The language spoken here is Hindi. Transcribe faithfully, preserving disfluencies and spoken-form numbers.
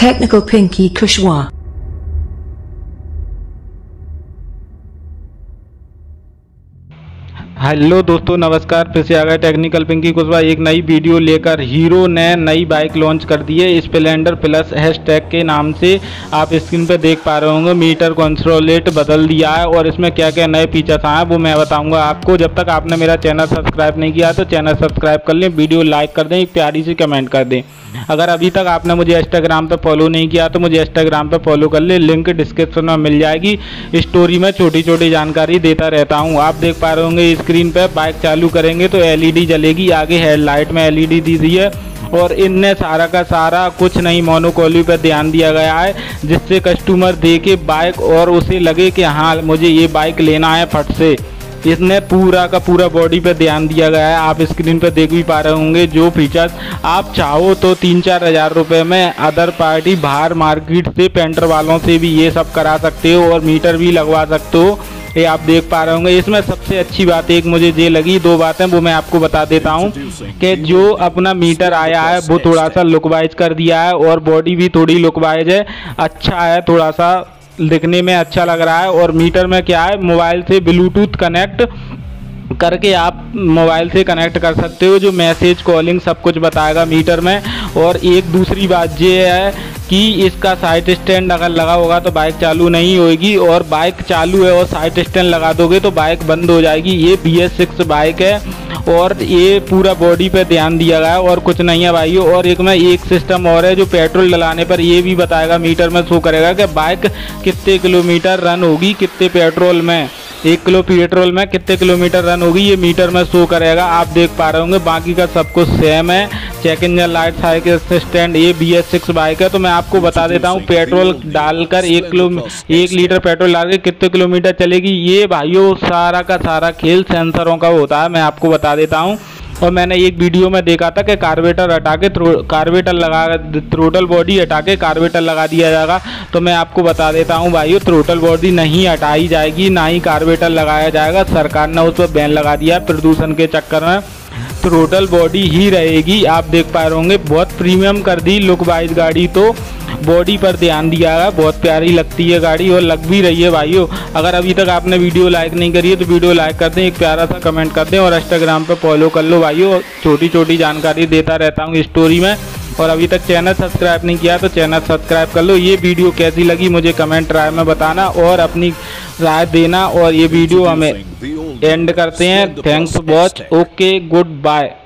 Technical Pinky Kushwa. हेलो दोस्तों, नमस्कार। फिर से आ गए टेक्निकल पिंकी कुशवाहा एक नई वीडियो लेकर। हीरो ने नई बाइक लॉन्च कर दी है स्प्लेंडर प्लस हैशटैग के नाम से। आप स्क्रीन पर देख पा रहे होंगे। मीटर कंसोलेट बदल दिया है और इसमें क्या क्या नए फीचर्स आए हैं वो मैं बताऊंगा आपको। जब तक आपने मेरा चैनल सब्सक्राइब नहीं किया तो चैनल सब्सक्राइब कर लें, वीडियो लाइक कर दें, एक प्यारी सी कमेंट कर दें। अगर अभी तक आपने मुझे इंस्टाग्राम पे फॉलो नहीं किया तो मुझे इंस्टाग्राम पे फॉलो कर ले, लिंक डिस्क्रिप्शन में मिल जाएगी। स्टोरी में छोटी छोटी जानकारी देता रहता हूँ। आप देख पा रहे होंगे स्क्रीन पे, बाइक चालू करेंगे तो एलईडी जलेगी, आगे हेडलाइट में एलईडी दी दी है और इनने सारा का सारा कुछ नहीं मोनोकोली पर ध्यान दिया गया है, जिससे कस्टमर देखे बाइक और उसे लगे कि हाँ मुझे ये बाइक लेना है फट से। इसने पूरा का पूरा बॉडी पे ध्यान दिया गया है। आप स्क्रीन पे देख भी पा रहे होंगे जो फीचर्स। आप चाहो तो तीन चार हज़ार रुपये में अदर पार्टी बाहर मार्केट से पेंटर वालों से भी ये सब करा सकते हो और मीटर भी लगवा सकते हो। ये आप देख पा रहे होंगे। इसमें सबसे अच्छी बात एक मुझे ये लगी, दो बातें वो मैं आपको बता देता हूँ कि जो अपना मीटर आया है वो थोड़ा सा लुक वाइज कर दिया है और बॉडी भी थोड़ी लुक वाइज है, अच्छा है, थोड़ा सा दिखने में अच्छा लग रहा है। और मीटर में क्या है, मोबाइल से ब्लूटूथ कनेक्ट करके आप मोबाइल से कनेक्ट कर सकते हो, जो मैसेज कॉलिंग सब कुछ बताएगा मीटर में। और एक दूसरी बात ये है कि इसका साइड स्टैंड अगर लगा होगा तो बाइक चालू नहीं होगी, और बाइक चालू है और साइड स्टैंड लगा दोगे तो बाइक बंद हो जाएगी। ये बी एस सिक्स बाइक है और ये पूरा बॉडी पे ध्यान दिया गया है और कुछ नहीं है भाइयों। और एक में एक सिस्टम और है जो पेट्रोल डलाने पर ये भी बताएगा, मीटर में शो करेगा कि बाइक कितने किलोमीटर रन होगी, कितने पेट्रोल में, एक किलो पेट्रोल में कितने किलोमीटर रन होगी, ये मीटर में शो करेगा। आप देख पा रहे होंगे। बाकी का सब कुछ सेम है। Check engine light, cycle stand, ये बी एस सिक्स बाइक है। तो मैं आपको बता देता हूँ पेट्रोल डालकर एक किलो एक लीटर पेट्रोल डाल के कितने किलोमीटर चलेगी। ये भाइयों सारा का सारा खेल सेंसरों का होता है, मैं आपको बता देता हूँ। और मैंने एक वीडियो में देखा था कि कार्बेटर हटा के कार्बेटर लगा थ्रोटल बॉडी हटा के कार्बेटर लगा दिया जाएगा। तो मैं आपको बता देता हूं भाइयों, थ्रोटल बॉडी नहीं हटाई जाएगी, ना ही कार्बेटर लगाया जाएगा। सरकार ने उस पर बैन लगा दिया है प्रदूषण के चक्कर में। थ्रोटल बॉडी ही रहेगी। आप देख पा रहे होंगे बहुत प्रीमियम कर दी लुक वाइज गाड़ी, तो बॉडी पर ध्यान दिया है। बहुत प्यारी लगती है गाड़ी और लग भी रही है भाइयों। अगर अभी तक आपने वीडियो लाइक नहीं करी है तो वीडियो लाइक कर दें, एक प्यारा सा कमेंट कर दें और इंस्टाग्राम पे फॉलो कर लो भाइयों। छोटी छोटी जानकारी देता रहता हूँ स्टोरी में। और अभी तक चैनल सब्सक्राइब नहीं किया तो चैनल सब्सक्राइब कर लो। ये वीडियो कैसी लगी मुझे कमेंट राय में बताना और अपनी राय देना। और ये वीडियो हमें एंड करते हैं। Thanks watch. Okay, good bye.